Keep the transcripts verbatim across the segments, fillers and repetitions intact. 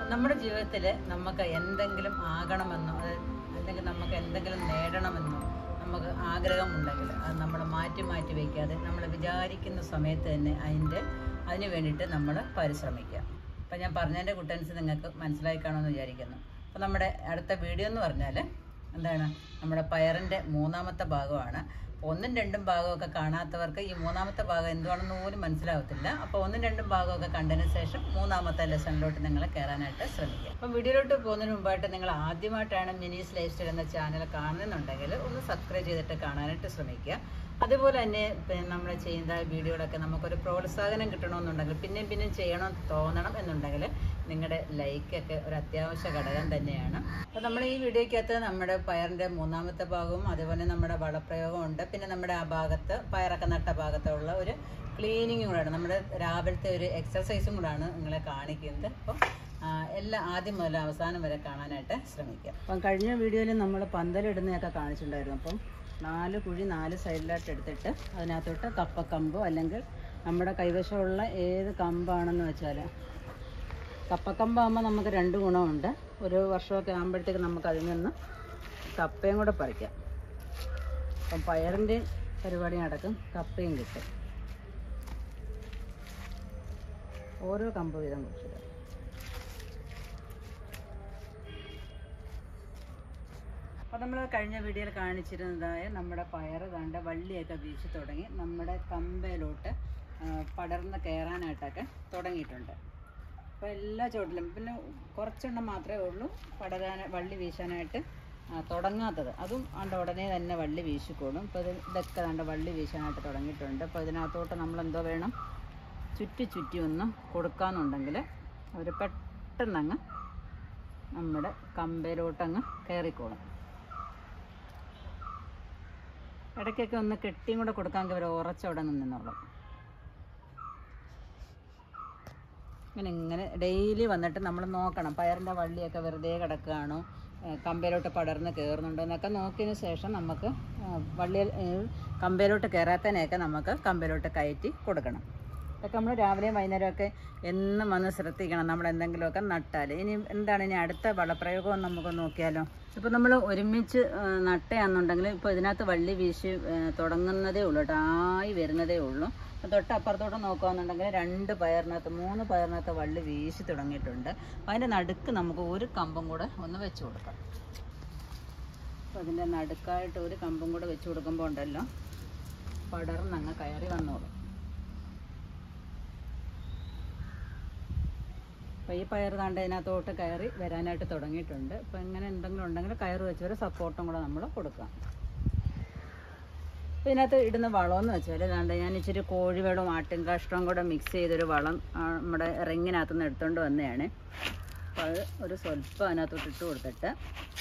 നമ്മുടെ ജീവിതത്തിൽ നമുക്ക് എന്തെങ്കിലും ആകണമെന്നോ അല്ലെങ്കിൽ നമുക്ക് എന്തെങ്കിലും നേടണമെന്നോ നമുക്ക് ആഗ്രഹമുണ്ടെങ്കിൽ അത് നമ്മൾ മാറ്റി മാറ്റി വയ്ക്കാതെ നമ്മൾ വിചാരിക്കുന്ന സമയത്ത് തന്നെ അതിൻ്റെ അതിന് വേണ്ടിയിട്ട് നമ്മൾ പരിശ്രമിക്കുക. അപ്പോൾ ഞാൻ പറഞ്ഞതിൻ്റെ കുട്ടൻസ് നിങ്ങൾക്ക് മനസ്സിലായി കാണുമെന്ന് വിചാരിക്കുന്നു. അപ്പോൾ നമ്മുടെ അടുത്ത വീഡിയോ എന്ന് പറഞ്ഞാൽ എന്താണ്, നമ്മുടെ പയറിൻ്റെ മൂന്നാമത്തെ ഭാഗമാണ്. ഒന്നും രണ്ടും ഭാഗമൊക്കെ കാണാത്തവർക്ക് ഈ മൂന്നാമത്തെ ഭാഗം എന്തുവാണെന്ന് പോലും മനസ്സിലാവത്തില്ല. അപ്പോൾ ഒന്നും രണ്ടും ഭാഗമൊക്കെ കണ്ടതിന് ശേഷം മൂന്നാമത്തെ ലെസണിലോട്ട് നിങ്ങൾ കയറാനായിട്ട് ശ്രമിക്കുക. അപ്പോൾ വീഡിയോയിലോട്ട് പോകുന്നതിന് മുമ്പായിട്ട് നിങ്ങൾ ആദ്യമായിട്ടാണ് മിനീസ് ലൈഫ് സ്റ്റൈൽ എന്ന ചാനൽ കാണുന്നുണ്ടെങ്കിൽ ഒന്ന് സബ്സ്ക്രൈബ് ചെയ്തിട്ട് കാണാനായിട്ട് ശ്രമിക്കുക. അതുപോലെ തന്നെ പിന്നെ നമ്മൾ ചെയ്യുന്ന വീഡിയോകളൊക്കെ നമുക്കൊരു പ്രോത്സാഹനം കിട്ടണമെന്നുണ്ടെങ്കിൽ പിന്നെയും പിന്നെയും ചെയ്യണം തോന്നണം എന്നുണ്ടെങ്കിൽ നിങ്ങളുടെ ലൈക്കൊക്കെ ഒരു അത്യാവശ്യ ഘടകം തന്നെയാണ്. അപ്പോൾ നമ്മൾ ഈ വീഡിയോയ്ക്കകത്ത് നമ്മുടെ പയറിൻ്റെ മൂന്നാമത്തെ ഭാഗവും അതുപോലെ നമ്മുടെ വളപ്രയോഗമുണ്ട്. പിന്നെ നമ്മുടെ ആ ഭാഗത്ത് പയറൊക്കെ നട്ട ഭാഗത്തുള്ള ഒരു ക്ലീനിങ്ങും കൂടെയാണ്, നമ്മുടെ രാവിലത്തെ ഒരു എക്സസൈസും കൂടെയാണ് നിങ്ങളെ കാണിക്കുന്നത്. അപ്പം എല്ലാം ആദ്യം മുതൽ അവസാനം വരെ കാണാനായിട്ട് ശ്രമിക്കുക. അപ്പം കഴിഞ്ഞ വീഡിയോയിൽ നമ്മൾ പന്തലിടുന്നതൊക്കെ കാണിച്ചിട്ടുണ്ടായിരുന്നു. അപ്പം നാല് കുഴി നാല് സൈഡിലായിട്ട് എടുത്തിട്ട് അതിനകത്തോട്ട് കപ്പക്കമ്പോ അല്ലെങ്കിൽ നമ്മുടെ കൈവശമുള്ള ഏത് കമ്പാണെന്ന് വെച്ചാൽ, കപ്പക്കമ്പാകുമ്പോൾ നമുക്ക് രണ്ട് ഗുണമുണ്ട്. ഒരു വർഷമൊക്കെ ആകുമ്പോഴത്തേക്ക് നമുക്ക് അതിൽ നിന്ന് കപ്പയും കൂടെ പറിക്കാം. അപ്പം പയറിൻ്റെ പരിപാടി നടക്കും, കപ്പയും കിട്ടും. ഓരോ കമ്പ് വീതം കുറിച്ചിട്ട് അപ്പോൾ നമ്മൾ കഴിഞ്ഞ വീഡിയോയിൽ കാണിച്ചിരുന്നതായ നമ്മുടെ പയർ കണ്ട വള്ളിയൊക്കെ വീശി തുടങ്ങി നമ്മുടെ കമ്പയിലോട്ട് പടർന്ന് കയറാനായിട്ടൊക്കെ തുടങ്ങിയിട്ടുണ്ട്. അപ്പോൾ എല്ലാ ചോട്ടിലും പിന്നെ കുറച്ചെണ്ണം മാത്രമേ ഉള്ളൂ പടരാൻ വള്ളി വീശാനായിട്ട് തുടങ്ങാത്തത്. അതും ആണ്ട് ഉടനെ തന്നെ വള്ളി വീശിക്കോളും. ഇപ്പോൾ ഇത് ഇതൊക്കെ കണ്ട വള്ളി വീശാനായിട്ട് തുടങ്ങിയിട്ടുണ്ട്. അപ്പോൾ ഇതിനകത്തോട്ട് നമ്മളെന്തോ വേണം, ചുറ്റി ചുറ്റി ഒന്ന് കൊടുക്കാമെന്നുണ്ടെങ്കിൽ അവർ പെട്ടെന്നങ്ങ് നമ്മുടെ കമ്പയിലോട്ടങ്ങ് കയറിക്കോളും. ഇടയ്ക്കൊക്കെ ഒന്ന് കെട്ടിയും കൂടെ കൊടുക്കാമെങ്കിൽ അവർ ഉറച്ചവിടെ നിന്നോളും. ഇങ്ങനെ ഇങ്ങനെ ഡെയിലി വന്നിട്ട് നമ്മൾ നോക്കണം പയറിൻ്റെ വള്ളിയൊക്കെ വെറുതെ കിടക്കുകയാണോ, കമ്പയിലോട്ട് പടർന്ന് കയറുന്നുണ്ടോ എന്നൊക്കെ നോക്കിയതിന് ശേഷം നമുക്ക് വള്ളി കമ്പയിലോട്ട് കയറാത്തതിനെയൊക്കെ നമുക്ക് കമ്പയിലോട്ട് കയറ്റി കൊടുക്കണം. ഇതൊക്കെ നമ്മൾ രാവിലെയും വൈകുന്നേരമൊക്കെ എന്നും വന്ന് ശ്രദ്ധിക്കണം. നമ്മൾ എന്തെങ്കിലുമൊക്കെ നട്ടാൽ ഇനി എന്താണ് ഇനി അടുത്ത വളപ്രയോഗം നമുക്ക് നോക്കിയാലോ. ഇപ്പോൾ നമ്മൾ ഒരുമിച്ച് നട്ടയാണെന്നുണ്ടെങ്കിൽ ഇപ്പോൾ ഇതിനകത്ത് വള്ളി വീശി തുടങ്ങുന്നതേ ഉള്ളൂ കേട്ടോ, ആയി വരുന്നതേ ഉള്ളൂ. തൊട്ടപ്പുറത്തോട്ട് നോക്കുകയാണെന്നുണ്ടെങ്കിൽ രണ്ട് പയറിനകത്ത് മൂന്ന് പയറിനകത്ത് വള്ളി വീശി തുടങ്ങിയിട്ടുണ്ട്. അതിൻ്റെ നടുക്ക് നമുക്ക് ഒരു കമ്പും കൂടെ ഒന്ന് വെച്ച് കൊടുക്കാം. അപ്പോൾ അതിൻ്റെ നടുക്കായിട്ട് ഒരു കമ്പും കൂടെ വെച്ച് കൊടുക്കുമ്പോൾ ഉണ്ടല്ലോ പടർന്നങ്ങ് കയറി വന്നോളും. അപ്പോൾ ഈ പയർ താണ്ട് ഇതിനകത്തോട്ട് കയറി വരാനായിട്ട് തുടങ്ങിയിട്ടുണ്ട്. അപ്പോൾ ഇങ്ങനെ എന്തെങ്കിലും ഉണ്ടെങ്കിൽ കയറ് വെച്ചൊരു സപ്പോർട്ടും കൂടെ നമ്മൾ കൊടുക്കാം. അപ്പോൾ ഇതിനകത്ത് ഇടുന്ന വളമെന്ന് വെച്ചാൽ ഇതാണ്ട് ഞാൻ ഇച്ചിരി കോഴിവെള്ളവും ആട്ടിൻ കാഷ്ടവും കൂടെ മിക്സ് ചെയ്തൊരു വളം നമ്മുടെ റിങ്ങിനകത്ത് നിന്ന് എടുത്തുകൊണ്ട് വന്നതാണ്. അപ്പോൾ അത് ഒരു സ്വല്പം അതിനകത്തോട്ട് ഇട്ട് കൊടുത്തിട്ട്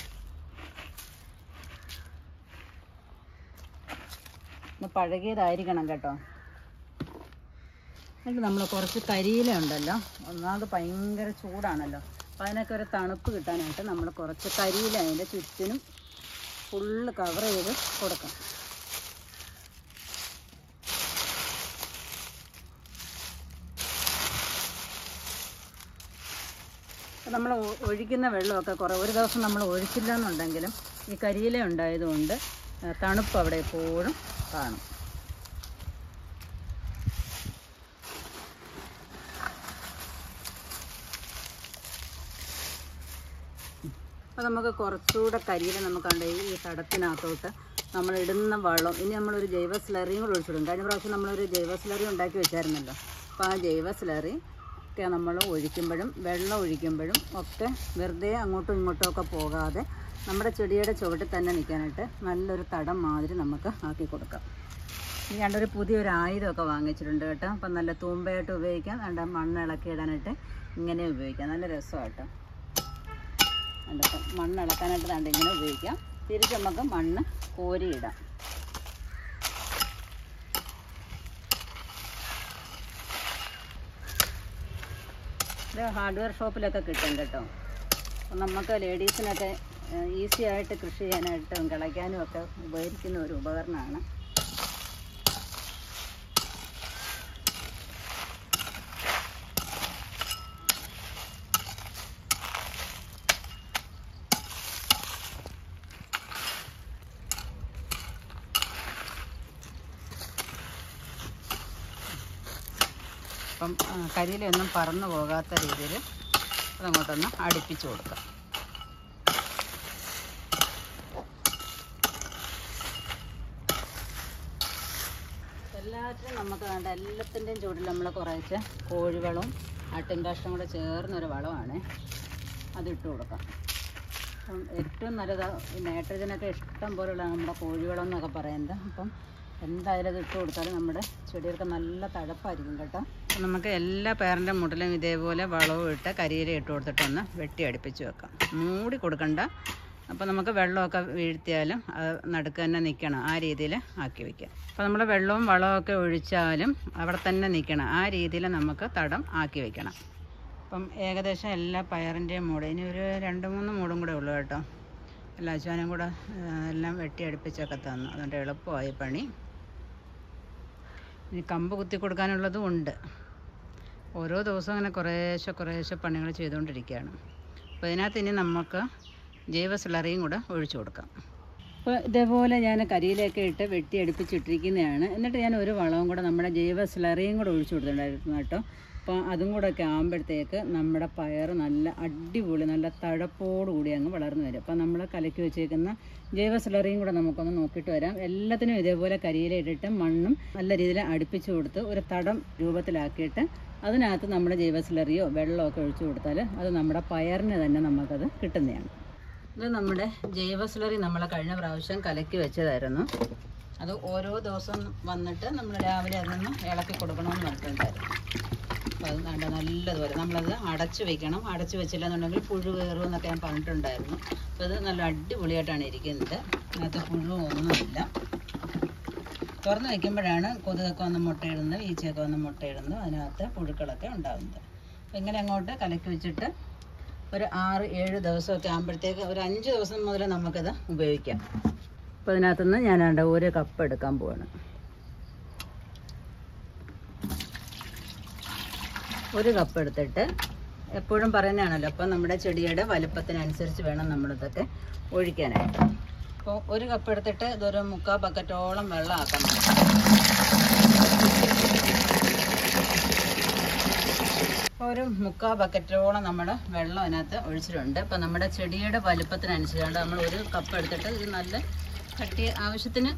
ഒന്ന് പഴകിയതായിരിക്കണം കേട്ടോ. എന്നിട്ട് നമ്മൾ കുറച്ച് കരിയില ഉണ്ടല്ലോ, ഒന്നാമത് ഭയങ്കര ചൂടാണല്ലോ, അപ്പോൾ അതിനൊക്കെ ഒരു തണുപ്പ് കിട്ടാനായിട്ട് നമ്മൾ കുറച്ച് കരിയില അതിൻ്റെ ചുറ്റിനും ഫുള്ള് കവർ ചെയ്ത് കൊടുക്കാം. നമ്മൾ ഒഴിക്കുന്ന വെള്ളമൊക്കെ കുറേ ഒരു ദിവസം നമ്മൾ ഒഴിച്ചില്ല എന്നുണ്ടെങ്കിലും ഈ കരിയില ഉണ്ടായതുകൊണ്ട് തണുപ്പ് അവിടെ എപ്പോഴും കാണും. അപ്പോൾ നമുക്ക് കുറച്ചുകൂടെ കരിയില നമുക്കുണ്ട് ഈ തടത്തിനകത്തോട്ട് നമ്മൾ ഇടുന്ന വളം. ഇനി നമ്മളൊരു ജൈവ സ്ലറിയും കൂടെ ഒഴിച്ചിടും. കഴിഞ്ഞ പ്രാവശ്യം നമ്മളൊരു ജൈവ സ്ലറി ഉണ്ടാക്കി വെച്ചായിരുന്നല്ലോ. അപ്പോൾ ആ ജൈവ സ്ലറി ഒക്കെ നമ്മൾ ഒഴിക്കുമ്പോഴും വെള്ളം ഒഴിക്കുമ്പോഴും ഒക്കെ വെറുതെ അങ്ങോട്ടും ഇങ്ങോട്ടും ഒക്കെ പോകാതെ നമ്മുടെ ചെടിയുടെ ചുവട്ടിൽ തന്നെ നിൽക്കാനായിട്ട് നല്ലൊരു തടം മാതിരി നമുക്ക് ആക്കി കൊടുക്കാം. ഇനി രണ്ടൊരു പുതിയൊരു ആയുധമൊക്കെ വാങ്ങിച്ചിട്ടുണ്ട് കേട്ടോ. അപ്പം നല്ല തൂമ്പയായിട്ട് ഉപയോഗിക്കാം, നല്ല മണ്ണ് ഇളക്കി ഇടാനായിട്ട് ഇങ്ങനെ ഉപയോഗിക്കാം. നല്ല രസമാട്ടോ. അതിൻ്റെ മണ്ണ് ഇളക്കാനായിട്ട് വേണ്ട ഇങ്ങനെ ഉപയോഗിക്കാം. തിരിച്ച് നമുക്ക് മണ്ണ് കോരിയിടാം. ഇത് ഹാർഡ്വെയർ ഷോപ്പിലൊക്കെ കിട്ടും കേട്ടോ. അപ്പം നമുക്ക് ലേഡീസിനൊക്കെ ഈസി ആയിട്ട് കൃഷി ചെയ്യാനായിട്ടും കിളയ്ക്കാനും ഒക്കെ ഉപകരിക്കുന്ന ഒരു ഉപകരണമാണ്. അപ്പം കരിയിലൊന്നും പറന്നു പോകാത്ത രീതിയിൽ അതങ്ങോട്ടൊന്ന് അടുപ്പിച്ച് കൊടുക്കാം. എല്ലാത്തിനും നമുക്ക് വേണ്ട എല്ലാത്തിൻ്റെയും ചൂടിൽ നമ്മൾ കുറേശ്ശെ കോഴിവളവും ആട്ടിൻ കാഷ്ടം കൂടെ ചേർന്നൊരു വളമാണ് അതിട്ട് കൊടുക്കാം. അപ്പം ഏറ്റവും നല്ലത് നൈട്രജനൊക്കെ ഇഷ്ടം പോലുള്ള നമ്മുടെ കോഴിവളം എന്നൊക്കെ പറയുന്നത്. അപ്പം എന്തായാലും അത് ഇട്ട് കൊടുത്താലും നമ്മുടെ ചെടികൾക്ക് നല്ല തഴപ്പായിരിക്കും കേട്ടോ. നമുക്ക് എല്ലാ പേരൻ്റെ മുട്ടിലും ഇതേപോലെ വളവും ഇട്ട് കരിയില ഇട്ട് കൊടുത്തിട്ടൊന്ന് വെട്ടി അടുപ്പിച്ച് വെക്കാം. മൂടി കൊടുക്കണ്ട. അപ്പോൾ നമുക്ക് വെള്ളമൊക്കെ വീഴ്ത്തിയാലും അത് നടുക്ക് തന്നെ നിൽക്കണം, ആ രീതിയിൽ ആക്കി വയ്ക്കാം. അപ്പോൾ നമ്മൾ വെള്ളവും വളമൊക്കെ ഒഴിച്ചാലും അവിടെ തന്നെ നിൽക്കണം, ആ രീതിയിൽ നമുക്ക് തടം ആക്കി വയ്ക്കണം. അപ്പം ഏകദേശം എല്ലാ പയറിൻ്റെയും മൂട് ഇനി ഒരു രണ്ട് മൂന്ന് മൂടും കൂടെ ഉള്ളൂ കേട്ടോ. എല്ലാ അച്ഛനും കൂടെ എല്ലാം വെട്ടി അടുപ്പിച്ചൊക്കെ തന്നു, അതുകൊണ്ട് എളുപ്പമായി പണി. ഇനി കമ്പ് കുത്തി കൊടുക്കാനുള്ളതും ഉണ്ട്. ഓരോ ദിവസവും അങ്ങനെ കുറേശ്ശെ കുറേശ്ശെ പണികൾ ചെയ്തുകൊണ്ടിരിക്കുകയാണ്. അപ്പോൾ ഇതിനകത്ത് ഇനി നമുക്ക് ജൈവ സ്ലറിയും കൂടെ ഒഴിച്ചു കൊടുക്കാം. അപ്പോൾ ഇതേപോലെ ഞാൻ കരിയിലൊക്കെ ഇട്ട് വെട്ടി അടുപ്പിച്ചിട്ടിരിക്കുന്നതാണ്. എന്നിട്ട് ഞാൻ ഒരു വളവും കൂടെ നമ്മുടെ ജൈവ സ്ലറിയും കൂടെ ഒഴിച്ചു കൊടുത്തിട്ടുണ്ടായിരുന്നു കേട്ടോ. അപ്പോൾ അതും കൂടെ ഒക്കെ ആകുമ്പോഴത്തേക്ക് നമ്മുടെ പയർ നല്ല അടിപൊളി നല്ല തഴപ്പോട് കൂടി അങ്ങ് വളർന്നു വരും. അപ്പോൾ നമ്മൾ കലക്കി വെച്ചേക്കുന്ന ജൈവ സ്ലറിയും കൂടെ നമുക്കൊന്ന് നോക്കിയിട്ട് വരാം. എല്ലാത്തിനും ഇതേപോലെ കരിയില ഇട്ടിട്ട് മണ്ണും നല്ല രീതിയിൽ അടുപ്പിച്ച് കൊടുത്ത് ഒരു തടം രൂപത്തിലാക്കിയിട്ട് അതിനകത്ത് നമ്മുടെ ജൈവ സ്ലറിയോ വെള്ളമൊക്കെ ഒഴിച്ചു കൊടുത്താൽ അത് നമ്മുടെ പയറിന് തന്നെ നമുക്കത് കിട്ടുന്നതാണ്. ഇത് നമ്മുടെ ജൈവ സ്ലറി നമ്മൾ കഴിഞ്ഞ പ്രാവശ്യം കലക്കി വെച്ചതായിരുന്നു. അത് ഓരോ ദിവസവും വന്നിട്ട് നമ്മൾ രാവിലെ അതിനൊന്ന് ഇളക്കി കൊടുക്കണമെന്ന് പറഞ്ഞിട്ടുണ്ടായിരുന്നു. അപ്പോൾ അത് കണ്ട നല്ലതുപോലെ നമ്മളത് അടച്ചു വെക്കണം. അടച്ചു വെച്ചില്ല എന്നുണ്ടെങ്കിൽ പുഴു കയറുമെന്നൊക്കെ ഞാൻ പറഞ്ഞിട്ടുണ്ടായിരുന്നു. അപ്പോൾ ഇത് നല്ല അടിപൊളിയായിട്ടാണ് ഇരിക്കുന്നത്. അതിനകത്ത് പുഴു ഒന്നുമില്ല. തുറന്ന് വയ്ക്കുമ്പോഴാണ് കൊതുകൊക്കെ വന്ന് മുട്ടയിടുന്നത്, ഈച്ചയൊക്കെ വന്ന് മുട്ടയിടുന്നത്, അതിനകത്ത് പുഴുക്കളൊക്കെ ഉണ്ടാകുന്നത്. അപ്പോൾ ഇങ്ങനെ അങ്ങോട്ട് കലക്കി വെച്ചിട്ട് ഒരു ആറ് ഏഴ് ദിവസമൊക്കെ ആകുമ്പോഴത്തേക്ക് ഒരു അഞ്ച് ദിവസം മുതൽ നമുക്കത് ഉപയോഗിക്കാം. അപ്പോൾ അതിനകത്തുനിന്ന് ഞാനാണ്ട് ഒരു കപ്പ് എടുക്കാൻ പോവാണ്. ഒരു കപ്പ് എടുത്തിട്ട് എപ്പോഴും പറയുന്നതാണല്ലോ, അപ്പം നമ്മുടെ ചെടിയുടെ വലുപ്പത്തിനനുസരിച്ച് വേണം നമ്മളിതൊക്കെ ഒഴിക്കാനായിട്ട്. അപ്പോൾ ഒരു കപ്പ് എടുത്തിട്ട് ഇതൊരു മുക്കാൽ ബക്കറ്റോളം വെള്ളം ആക്കണം. ഒരു മുക്കാൽ ബക്കറ്റോളം നമ്മൾ വെള്ളം അതിനകത്ത് ഒഴിച്ചിട്ടുണ്ട്. അപ്പം നമ്മുടെ ചെടിയുടെ വലുപ്പത്തിനനുസരിച്ചാണ് നമ്മൾ ഒരു കപ്പ് എടുത്തിട്ട് ഇത് നല്ല കട്ടി ആവശ്യത്തിന്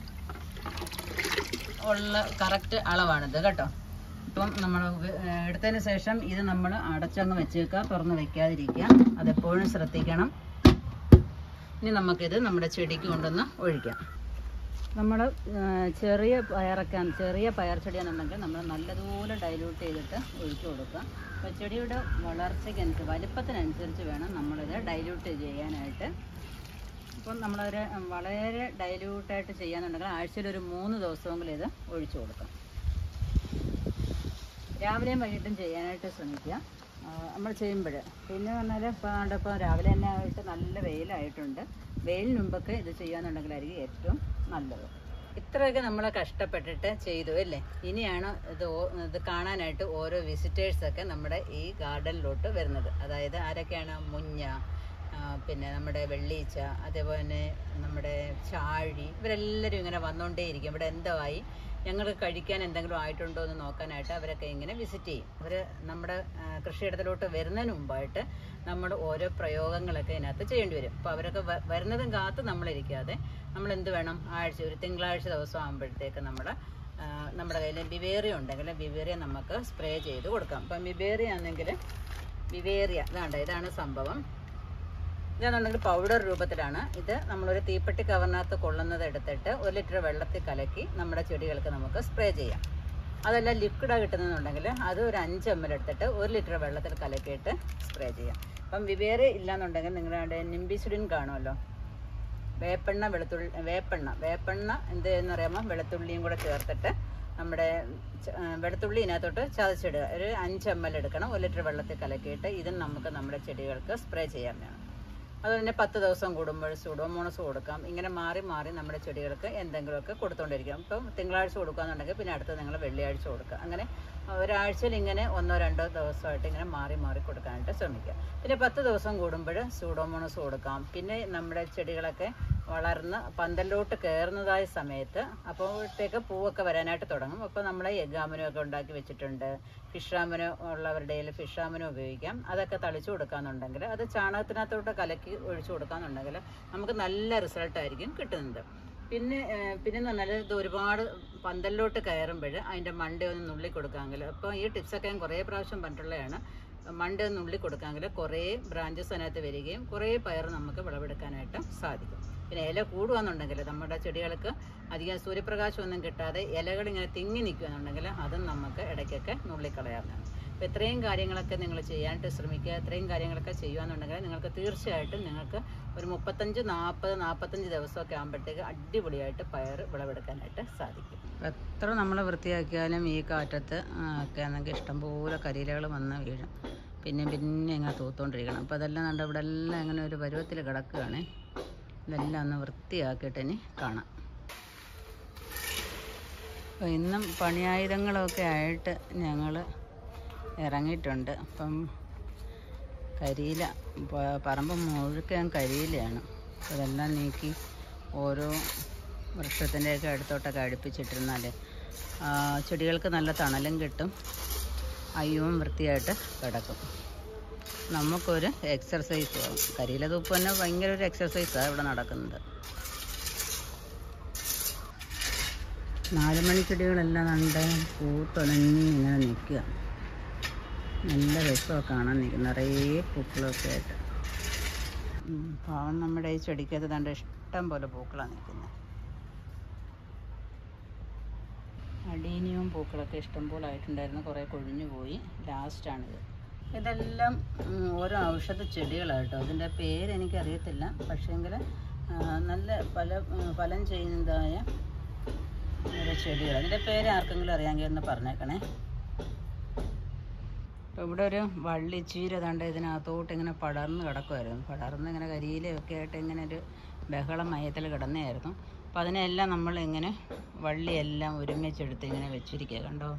ഉള്ള കറക്റ്റ് അളവാണിത് കേട്ടോ. ഇപ്പം നമ്മൾ എടുത്തതിന് ശേഷം ഇത് നമ്മൾ അടച്ചങ്ങ് വെച്ചേക്കുക, തുറന്ന് വെക്കാതിരിക്കുക, അതെപ്പോഴും ശ്രദ്ധിക്കണം. ഇനി നമുക്കിത് നമ്മുടെ ചെടിക്ക് കൊണ്ടൊന്ന് ഒഴിക്കാം. നമ്മൾ ചെറിയ പയറൊക്കെ ചെറിയ പയർ ചെടിയാണെന്നുണ്ടെങ്കിൽ നമ്മൾ നല്ലതുപോലെ ഡൈല്യൂട്ട് ചെയ്തിട്ട് ഒഴിച്ചു കൊടുക്കുക. അപ്പോൾ ചെടിയുടെ വളർച്ചയ്ക്കനുസരിച്ച് വലുപ്പത്തിനനുസരിച്ച് വേണം നമ്മളിത് ഡൈല്യൂട്ട് ചെയ്യാനായിട്ട്. അപ്പം നമ്മളൊരു വളരെ ഡൈല്യൂട്ടായിട്ട് ചെയ്യാന്നുണ്ടെങ്കിൽ ആഴ്ചയിൽ ഒരു മൂന്ന് ദിവസമെങ്കിലും ഇത് ഒഴിച്ചു കൊടുക്കാം. രാവിലെയും വൈകിട്ടും ചെയ്യാനായിട്ട് ശ്രമിക്കുക നമ്മൾ ചെയ്യുമ്പോൾ. പിന്നെ പറഞ്ഞാൽ ഇപ്പോൾ ഇപ്പോൾ രാവിലെ തന്നെ ആയിട്ട് നല്ല വെയിലായിട്ടുണ്ട്. വെയിലിന് മുമ്പൊക്കെ ഇത് ചെയ്യാന്നുണ്ടെങ്കിലായിരിക്കും ഏറ്റവും നല്ലത്. ഇത്രയൊക്കെ നമ്മൾ കഷ്ടപ്പെട്ടിട്ട് ചെയ്തു അല്ലേ. ഇനിയാണ് ഇത് ഇത് കാണാനായിട്ട് ഓരോ വിസിറ്റേഴ്സൊക്കെ നമ്മുടെ ഈ ഗാർഡനിലോട്ട് വരുന്നത്. അതായത് ആരൊക്കെയാണ്? മുഞ്ഞ, പിന്നെ നമ്മുടെ വെള്ളീച്ച, അതേപോലെ തന്നെ നമ്മുടെ ചാഴി, ഇവരെല്ലാവരും ഇങ്ങനെ വന്നുകൊണ്ടേയിരിക്കും. ഇവിടെ എന്തോ ആയി, ഞങ്ങൾക്ക് കഴിക്കാൻ എന്തെങ്കിലും ആയിട്ടുണ്ടോ എന്ന് നോക്കാനായിട്ട് അവരൊക്കെ ഇങ്ങനെ വിസിറ്റ് ചെയ്യും. അവർ നമ്മുടെ കൃഷിയിടത്തിലോട്ട് വരുന്നതിന് മുമ്പായിട്ട് നമ്മൾ ഓരോ പ്രയോഗങ്ങളൊക്കെ ഇതിനകത്ത് ചെയ്യേണ്ടി വരും. അപ്പോൾ അവരൊക്കെ വരുന്നതും കാത്ത് നമ്മളിരിക്കാതെ നമ്മൾ എന്ത് വേണം, ആഴ്ച ഒരു തിങ്കളാഴ്ച ദിവസം ആകുമ്പോഴത്തേക്ക് നമ്മുടെ നമ്മുടെ കയ്യിൽ ബിവേറിയ ഉണ്ടെങ്കിൽ ബിവേറിയ നമുക്ക് സ്പ്രേ ചെയ്ത് കൊടുക്കാം. അപ്പം ബിവേറിയ ആണെങ്കിൽ ബിവേറിയ ഇതാണ്ട് ഇതാണ് സംഭവം. ഇതാണെന്നുണ്ടെങ്കിൽ പൗഡർ രൂപത്തിലാണ്. ഇത് നമ്മളൊരു തീപ്പെട്ടി കവറിനകത്ത് കൊള്ളുന്നത് എടുത്തിട്ട് ഒരു ലിറ്റർ വെള്ളത്തിൽ കലക്കി നമ്മുടെ ചെടികൾക്ക് നമുക്ക് സ്പ്രേ ചെയ്യാം. അതെല്ലാം ലിക്വിഡാണ് കിട്ടുന്നതെന്നുണ്ടെങ്കിൽ അത് ഒരു അഞ്ച് എം എൽ എടുത്തിട്ട് ഒരു ലിറ്റർ വെള്ളത്തിൽ കലക്കിയിട്ട് സ്പ്രേ ചെയ്യാം. അപ്പം വിവേറെ ഇല്ലയെന്നുണ്ടെങ്കിൽ നിങ്ങളുടെ നിംബിസുഡിൻ കാണുമല്ലോ, വേപ്പെണ്ണ വെളുത്തുള്ളി വേപ്പെണ്ണ വേപ്പെണ്ണ എന്ത് എന്ന് പറയുമ്പോൾ വെളുത്തുള്ളിയും കൂടെ ചേർത്തിട്ട് നമ്മുടെ വെളുത്തുള്ളി ഇതിനകത്തോട്ട് ചതച്ചിടുക. ഒരു അഞ്ച് എം എൽ എടുക്കണം, ഒരു ലിറ്റർ വെള്ളത്തിൽ കലക്കിയിട്ട് ഇതും നമുക്ക് നമ്മുടെ ചെടികൾക്ക് സ്പ്രേ ചെയ്യാൻ വേണം. അതുതന്നെ പത്ത് ദിവസം കൂടുമ്പോൾ സൂഡോമോണസ് കൊടുക്കാം. ഇങ്ങനെ മാറി മാറി നമ്മുടെ ചെടികൾക്ക് എന്തെങ്കിലുമൊക്കെ കൊടുത്തുകൊണ്ടിരിക്കാം. ഇപ്പം തിങ്കളാഴ്ച കൊടുക്കുകയെന്നുണ്ടെങ്കിൽ പിന്നെ അടുത്ത് നിങ്ങൾ വെള്ളിയാഴ്ച കൊടുക്കുക. അങ്ങനെ ഒരാഴ്ചയിൽ ഇങ്ങനെ ഒന്നോ രണ്ടോ ദിവസമായിട്ട് ഇങ്ങനെ മാറി മാറി കൊടുക്കാനായിട്ട് ശ്രമിക്കുക. പിന്നെ പത്ത് ദിവസം കൂടുമ്പോൾ സൂഡോമോണസ് കൊടുക്കാം. പിന്നെ നമ്മുടെ ചെടികളൊക്കെ വളർന്ന് പന്തലിലോട്ട് കയറുന്നതായ സമയത്ത് അപ്പോഴത്തേക്ക് പൂവൊക്കെ വരാനായിട്ട് തുടങ്ങും. അപ്പോൾ നമ്മൾ എഗ്ഗാമനും ഒക്കെ ഉണ്ടാക്കി വെച്ചിട്ടുണ്ട്. ഫിഷാമനോ ഉള്ളവരുടെ ഫിഷാമനും ഉപയോഗിക്കാം. അതൊക്കെ തളിച്ചു കൊടുക്കാന്നുണ്ടെങ്കിൽ, അത് ചാണകത്തിനകത്തോട്ട് കലക്കി ഒഴിച്ചു കൊടുക്കാന്നുണ്ടെങ്കിൽ നമുക്ക് നല്ല റിസൾട്ടായിരിക്കും കിട്ടുന്നത്. പിന്നെ പിന്നെന്ന് പറഞ്ഞാൽ ഇത് ഒരുപാട് പന്തലിലോട്ട് കയറുമ്പോൾ അതിൻ്റെ മണ്ട ഒന്ന് നുള്ളി കൊടുക്കാമെങ്കിൽ, അപ്പോൾ ഈ ടിപ്സൊക്കെ ഞാൻ കുറേ പ്രാവശ്യം പറഞ്ഞിട്ടുള്ളതാണ്. മണ്ട ഒന്ന് നുള്ളി കൊടുക്കാമെങ്കിൽ കുറേ ബ്രാഞ്ചസ് അതിനകത്ത് വരികയും കുറേ പയർ നമുക്ക് വിളവെടുക്കാനായിട്ട് സാധിക്കും. പിന്നെ ഇല കൂടുകയെന്നുണ്ടെങ്കിൽ, നമ്മുടെ ചെടികൾക്ക് അധികം സൂര്യപ്രകാശം ഒന്നും കിട്ടാതെ ഇലകൾ ഇങ്ങനെ തിങ്ങി നിൽക്കുകയെന്നുണ്ടെങ്കിൽ അതും നമുക്ക് ഇടയ്ക്കൊക്കെ നുള്ളിക്കളയാവുന്നതാണ്. അപ്പോൾ ഇത്രയും കാര്യങ്ങളൊക്കെ നിങ്ങൾ ചെയ്യാനായിട്ട് ശ്രമിക്കുക. ഇത്രയും കാര്യങ്ങളൊക്കെ ചെയ്യുകയെന്നുണ്ടെങ്കിൽ നിങ്ങൾക്ക് തീർച്ചയായിട്ടും നിങ്ങൾക്ക് ഒരു മുപ്പത്തഞ്ച് നാൽപ്പത് നാൽപ്പത്തഞ്ച് ദിവസമൊക്കെ ആകുമ്പോഴത്തേക്ക് അടിപൊളിയായിട്ട് പയർ വിളവെടുക്കാനായിട്ട് സാധിക്കും. എത്ര നമ്മൾ വൃത്തിയാക്കിയാലും ഈ കാറ്റത്ത് ഒക്കെ ആണെങ്കിൽ ഇഷ്ടംപോലെ കരിയിലകൾ വന്ന് വീഴും. പിന്നെ പിന്നെ ഇങ്ങനെ തൂത്തുകൊണ്ടിരിക്കണം. അപ്പോൾ അതെല്ലാം കണ്ട് ഇവിടെ എല്ലാം ഇങ്ങനെ ഒരു പരുവത്തിൽ കിടക്കുകയാണ്. ഇതെല്ലാം ഒന്ന് വൃത്തിയാക്കിയിട്ട് ഇനി കാണാം. അപ്പോൾ ഇന്നും പണിയായുധങ്ങളൊക്കെ ആയിട്ട് ഞങ്ങൾ ഇറങ്ങിയിട്ടുണ്ട്. അപ്പം കരിയില പറമ്പ് മുഴുക്കാൻ കരിയിലയാണ്. അതെല്ലാം നീക്കി ഓരോ വൃക്ഷത്തിൻ്റെയൊക്കെ അടുത്തോട്ടൊക്കെ അടുപ്പിച്ചിട്ടിരുന്നാൽ ചെടികൾക്ക് നല്ല തണലും കിട്ടും, അയ്യവും വൃത്തിയായിട്ട് കിടക്കും. നമുക്കൊരു എക്സർസൈസ് ആവും. കരിയില തൂപ്പ് തന്നെ ഭയങ്കര ഒരു എക്സർസൈസാണ് ഇവിടെ നടക്കുന്നത്. നാലുമണി ചെടികളെല്ലാം കണ്ട് പൂത്തൊലഞ്ഞ് ഇങ്ങനെ നിൽക്കുക. നല്ല രസമൊക്കെ കാണാൻ നിൽക്കും, നിറയെ പൂക്കളൊക്കെ ആയിട്ട്. പാവം നമ്മുടെ ഈ ചെടിക്കകത്ത് കണ്ട് ഇഷ്ടം പോലെ പൂക്കളാണ് നിൽക്കുന്നത്. അടീനിയവും പൂക്കളൊക്കെ ഇഷ്ടംപോലെ ആയിട്ടുണ്ടായിരുന്നു, കുറേ കൊഴിഞ്ഞു പോയി. ലാസ്റ്റാണിത്. ഇതെല്ലാം ഓരോ ഔഷധ ചെടികളാണ് കേട്ടോ. ഇതിൻ്റെ പേരെനിക്കറിയത്തില്ല, പക്ഷേങ്കിൽ നല്ല പല ഫലം ചെയ്യുന്നതായ ഓരോ ചെടികൾ. അതിൻ്റെ പേര് ആർക്കെങ്കിലും അറിയാമെങ്കിൽ ഒന്ന് പറഞ്ഞേക്കണേ. അപ്പോൾ ഇവിടെ ഒരു വള്ളിച്ചീര കണ്ട് ഇതിനകത്തോട്ട് ഇങ്ങനെ പടർന്ന് കിടക്കുമായിരുന്നു. പടർന്ന് ഇങ്ങനെ കരിയിലൊക്കെ ആയിട്ട് ഇങ്ങനെ ഒരു ബഹളം മയത്തിൽ കിടന്നതായിരുന്നു. അപ്പോൾ അതിനെല്ലാം നമ്മളിങ്ങനെ വള്ളിയെല്ലാം ഒരുമിച്ചെടുത്ത് ഇങ്ങനെ വെച്ചിരിക്കുക. കണ്ടോ?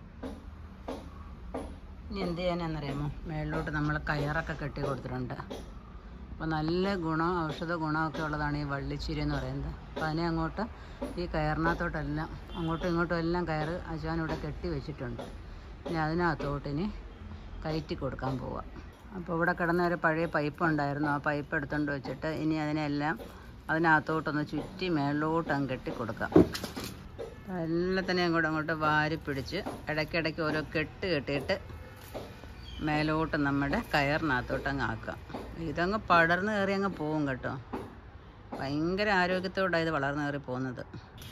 ഇനി എന്ത് ചെയ്യാനാണെന്നറിയാമോ? മേളിലോട്ട് നമ്മൾ കയറൊക്കെ കെട്ടി കൊടുത്തിട്ടുണ്ട്. അപ്പോൾ നല്ല ഗുണം, ഔഷധ ഗുണമൊക്കെ ഉള്ളതാണ് ഈ വള്ളിച്ചീര എന്ന് പറയുന്നത്. അപ്പോൾ അതിനെ അങ്ങോട്ട് ഈ കയറിനകത്തോട്ടെല്ലാം അങ്ങോട്ടും ഇങ്ങോട്ടും എല്ലാം കയറ് അശാനിവിടെ കെട്ടി വെച്ചിട്ടുണ്ട്. ഇനി അതിനകത്തോട്ട് ഇനി കയറ്റി കൊടുക്കാൻ പോവാം. അപ്പോൾ ഇവിടെ കിടന്ന ഒരു പഴയ പൈപ്പ് ഉണ്ടായിരുന്നു. ആ പൈപ്പ് എടുത്തുകൊണ്ട് വെച്ചിട്ട് ഇനി അതിനെല്ലാം അതിനകത്തോട്ടൊന്ന് ചുറ്റി മേളിലോട്ട് അങ്ങ് കെട്ടി കൊടുക്കാം. എല്ലാത്തിനെയും അങ്ങോട്ട് അങ്ങോട്ട് വാരി പിടിച്ച് ഇടയ്ക്കിടയ്ക്ക് ഓരോ കെട്ട് കെട്ടിയിട്ട് മേലോട്ട് നമ്മുടെ കയറിനകത്തോട്ട് അങ്ങ് ആക്കാം. ഇതങ്ങ് പടർന്ന് കയറി അങ്ങ് പോവും കേട്ടോ. ഭയങ്കര ആരോഗ്യത്തോടാണ് ഇത് വളർന്നു കയറി പോകുന്നത്.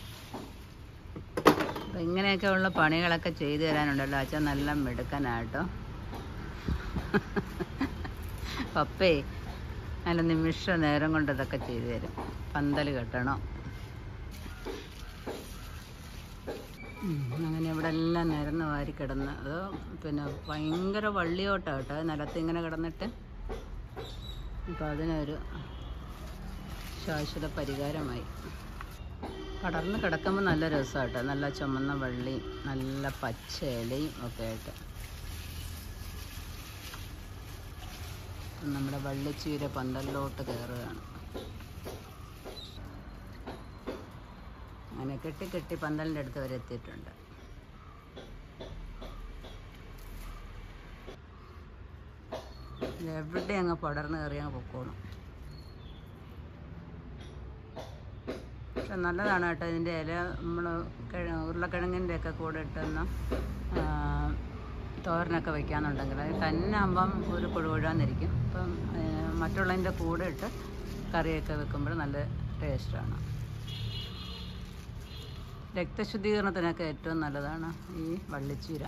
അപ്പം ഇങ്ങനെയൊക്കെ ഉള്ള പണികളൊക്കെ ചെയ്തു തരാനുണ്ടല്ലോ അച്ഛൻ നല്ല മിടുക്കനാട്ടോ. പപ്പേ നല്ല നിമിഷ നേരം കൊണ്ട് ഇതൊക്കെ ചെയ്തു തരും. പന്തൽ കെട്ടണോ, അങ്ങനെ ഇവിടെ എല്ലാം നിരന്ന് വാരി കിടന്ന്. അത് പിന്നെ ഭയങ്കര വള്ളിയോട്ടാണ് കേട്ടോ നിലത്തിങ്ങനെ കിടന്നിട്ട്. അപ്പം അതിനൊരു ശാശ്വത പരിഹാരമായി. പടർന്ന് കിടക്കുമ്പോൾ നല്ല രസമാട്ടോ. നല്ല ചുമന്ന വള്ളി, നല്ല പച്ച ഇലയും ഒക്കെ ആയിട്ട്. നമ്മുടെ വള്ളിച്ചീര പന്തലിലോട്ട് കയറുകയാണ്. അങ്ങനെ കെട്ടി കെട്ടി പന്തലിൻ്റെ അടുത്ത് വരെ എത്തിയിട്ടുണ്ട്. എവിടെ അങ്ങ് പടർന്ന് കയറി അങ്ങ് പൊക്കോളും. പക്ഷെ നല്ലതാണ് കേട്ടോ ഇതിൻ്റെ ഇല. നമ്മൾ ഉരുളക്കിഴങ്ങിൻ്റെ ഒക്കെ കൂടെ ഇട്ടെന്ന് തോരനൊക്കെ വയ്ക്കാന്നുണ്ടെങ്കിൽ അത് തന്നെ ആകുമ്പം ഒരു കുഴുകുഴാന്നിരിക്കും. അപ്പം മറ്റുള്ളതിൻ്റെ കൂടെ ഇട്ട് കറിയൊക്കെ വെക്കുമ്പോൾ നല്ല ടേസ്റ്റാണ്. രക്തശുദ്ധീകരണത്തിനൊക്കെ ഏറ്റവും നല്ലതാണ് ഈ വള്ളിച്ചീര.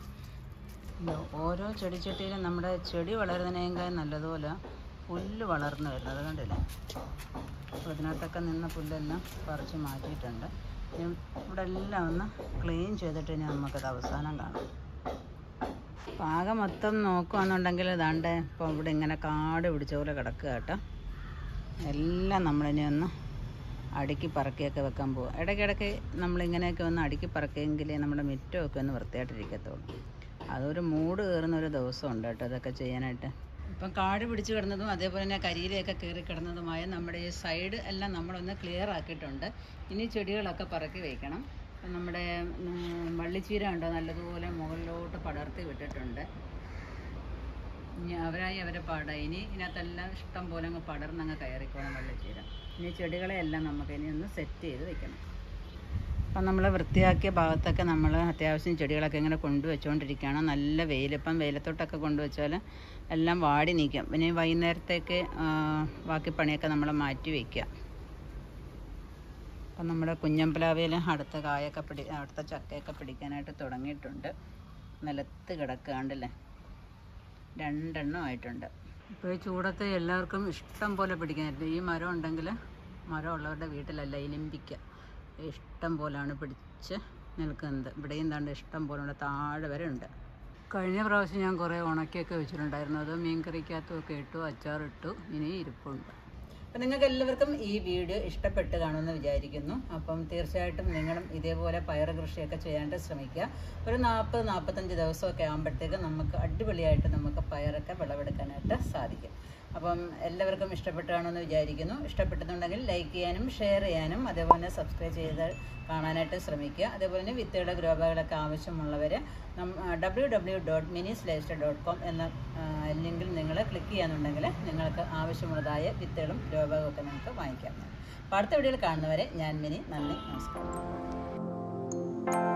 ഓരോ ചെടിച്ചട്ടിയിലും നമ്മുടെ ചെടി വളരുന്നതിനേക്കാൾ നല്ലതുപോലെ പുല്ല് വളർന്നു വരുന്നത് കണ്ടില്ലേ. അപ്പോൾ ഇതിനകത്തൊക്കെ നിന്ന പുല്ലെല്ലാം പറിച്ച് മാറ്റിയിട്ടുണ്ട്. ഇവിടെ എല്ലാം ഒന്ന് ക്ലീൻ ചെയ്തിട്ട് ഇനി നമുക്കത് അവസാനം കാണാം. പാകം മൊത്തം നോക്കുകയാണെന്നുണ്ടെങ്കിൽ ഇതാണ്ട് ഇപ്പോൾ ഇവിടെ ഇങ്ങനെ കാട് പിടിച്ച പോലെ കിടക്കുക കേട്ടോ. എല്ലാം നമ്മളിനി ഒന്ന് അടുക്കി പറക്കിയൊക്കെ വെക്കാൻ പോകും. ഇടയ്ക്കിടയ്ക്ക് നമ്മളിങ്ങനെയൊക്കെ ഒന്ന് അടുക്കി പറക്കിയെങ്കിലേ നമ്മുടെ മുറ്റമൊക്കെ ഒന്ന് വൃത്തിയായിട്ടിരിക്കത്തുള്ളൂ. അതൊരു മൂട് കയറുന്ന ഒരു ദിവസം ഉണ്ട് കേട്ടോ ഇതൊക്കെ ചെയ്യാനായിട്ട്. ഇപ്പം കാട് പിടിച്ച് കിടന്നതും അതേപോലെ തന്നെ കരിയിലൊക്കെ കയറി കിടന്നതുമായ നമ്മുടെ ഈ സൈഡ് എല്ലാം നമ്മളൊന്ന് ക്ലിയർ ആക്കിയിട്ടുണ്ട്. ഇനി ചെടികളൊക്കെ പറക്കി വയ്ക്കണം. അപ്പം നമ്മുടെ വള്ളിച്ചീര ഉണ്ടോ നല്ലതുപോലെ മുകളിലോട്ട് പടർത്തി വിട്ടിട്ടുണ്ട്. ഇനി അവരായി അവരെ പാട ഇനി ഇതിനകത്തെല്ലാം ഇഷ്ടം പോലെ അങ്ങ് പടർന്നങ്ങ് കയറിക്കോണം വള്ളിച്ചീര. ഇനി ചെടികളെയെല്ലാം നമുക്ക് ഇനി ഒന്ന് സെറ്റ് ചെയ്ത് വെക്കണം. അപ്പം നമ്മൾ വൃത്തിയാക്കിയ ഭാഗത്തൊക്കെ നമ്മൾ അത്യാവശ്യം ചെടികളൊക്കെ ഇങ്ങനെ കൊണ്ടുവച്ചുകൊണ്ടിരിക്കുകയാണ്. നല്ല വെയിൽ, ഇപ്പം വെയിലത്തോട്ടൊക്കെ കൊണ്ടുവച്ചാൽ എല്ലാം വാടി നിൽക്കും. പിന്നെ വൈകുന്നേരത്തേക്ക് ബാക്കി പണിയൊക്കെ നമ്മൾ മാറ്റി വയ്ക്കുക. അപ്പം നമ്മുടെ കുഞ്ഞമ്പലാവയിൽ അടുത്ത കായൊക്കെ പിടി അടുത്ത ചക്കയൊക്കെ പിടിക്കാനായിട്ട് തുടങ്ങിയിട്ടുണ്ട്. നിലത്ത് കിടക്കുകയാണ്ടല്ലേ, രണ്ടെണ്ണം ആയിട്ടുണ്ട്. ഇപ്പോൾ ഈ ചൂടത്ത് എല്ലാവർക്കും ഇഷ്ടം പോലെ പിടിക്കാനായിട്ട് ഈ മരം ഉണ്ടെങ്കിൽ മരം ഉള്ളവരുടെ വീട്ടിലല്ല ഇലിമ്പിക്ക ഇഷ്ടം പോലെയാണ് പിടിച്ച് നിൽക്കുന്നത്. ഇവിടെയും താണ്ട് ഇഷ്ടം പോലെ ഉണ്ട്, താഴെ വരെ ഉണ്ട്. കഴിഞ്ഞ പ്രാവശ്യം ഞാൻ കുറേ ഉണക്കിയൊക്കെ വെച്ചിട്ടുണ്ടായിരുന്നു. അത് മീൻ കറിക്കകത്തുമൊക്കെ ഇട്ടു, അച്ചാറിട്ടു, ഇനി ഇരിപ്പുണ്ട്. അപ്പം നിങ്ങൾക്ക് എല്ലാവർക്കും ഈ വീഡിയോ ഇഷ്ടപ്പെട്ട് കാണുമെന്ന് വിചാരിക്കുന്നു. അപ്പം തീർച്ചയായിട്ടും നിങ്ങളും ഇതേപോലെ പയർ കൃഷിയൊക്കെ ചെയ്യാനായിട്ട് ശ്രമിക്കുക. ഒരു നാൽപ്പത് നാൽപ്പത്തഞ്ച് ദിവസമൊക്കെ ആകുമ്പോഴത്തേക്ക് നമുക്ക് അടിപൊളിയായിട്ട് നമുക്ക് പയറൊക്കെ വിളവെടുക്കാനായിട്ട് സാധിക്കും. അപ്പം എല്ലാവർക്കും ഇഷ്ടപ്പെട്ട് കാണുമെന്ന് വിചാരിക്കുന്നു. ഇഷ്ടപ്പെട്ടെന്നുണ്ടെങ്കിൽ ലൈക്ക് ചെയ്യാനും ഷെയർ ചെയ്യാനും അതേപോലെ സബ്സ്ക്രൈബ് ചെയ്ത് കാണാനായിട്ട് ശ്രമിക്കുക. അതേപോലെ തന്നെ വിത്തുകളുടെ ഗ്രോബാഗുകളൊക്കെ ആവശ്യമുള്ളവർ ഡബ്ല്യൂ ഡബ്ല്യൂ ഡോട്ട് മിനി സ്ലേസ്റ്റർ ഡോട്ട് കോം എന്ന ലിങ്കിൽ നിങ്ങൾ ക്ലിക്ക് ചെയ്യാന്നുണ്ടെങ്കിൽ നിങ്ങൾക്ക് ആവശ്യമുള്ളതായ വിത്തുകളും ഗ്രോബാഗും ഒക്കെ നിങ്ങൾക്ക് വാങ്ങിക്കാം. അപ്പോൾ അടുത്ത വീഡിയോയിൽ കാണുന്നവരെ ഞാൻ മിനി, നന്ദി, നമസ്കാരം.